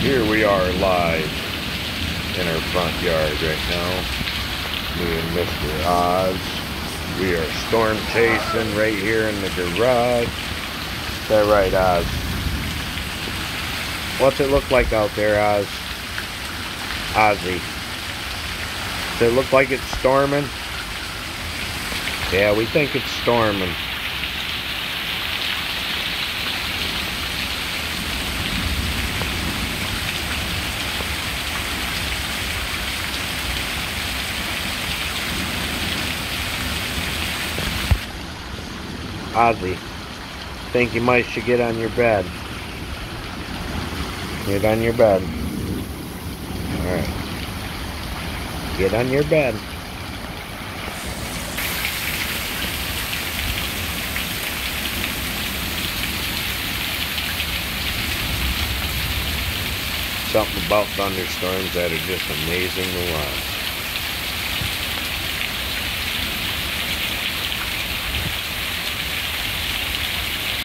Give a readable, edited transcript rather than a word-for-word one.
Here we are live in our front yard right now. Me and Mr. Oz. We are storm chasing right here in the garage. Is that right, Oz? What's it look like out there, Oz? Ozzy. Does it look like it's storming? Yeah, we think it's storming. Ozzy, think you might should get on your bed. Get on your bed. Alright. Get on your bed. Something about thunderstorms that are just amazing to watch.